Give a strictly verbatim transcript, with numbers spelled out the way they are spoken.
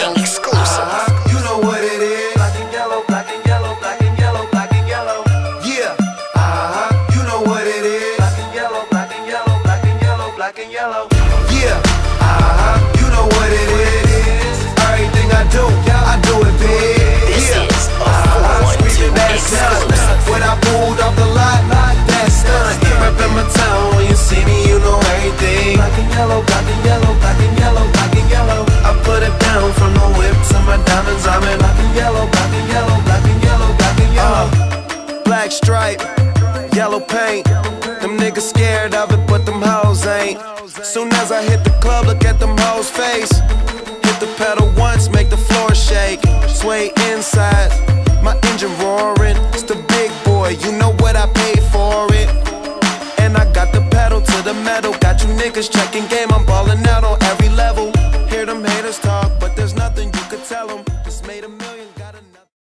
King exclusive. Uh-huh. You know what it is. Black and yellow, black and yellow, black and yellow, black and yellow. Yeah. Uh-huh. You know what it is. Black and yellow, black and yellow, black and yellow, black and yellow. Yeah. Uh-huh. You know what it is. Everything I do, I do it big. This yeah. is a uh-huh. four one two exclusive. When I pulled off the lot, that's done. Reppin' my town, when you see me, you know everything. Black and yellow, black and yellow, black and yellow, black and yellow. I put it down from the whip to my diamonds. I'm in black and yellow, black and yellow, black and yellow, black and yellow. Uh, black stripe, yellow paint. Them niggas scared of it, but them hoes ain't. Soon as I hit the club, look at them hoes' face. Hit the pedal once, make the floor shake. Sway inside, my engine roaring. It's the big boy, you know what I paid for it. And I got the pedal to the metal. Got you niggas checking game, I'm ballin' out on every level. Hear them haters talk, but there's nothing you could tell them. Just made a million.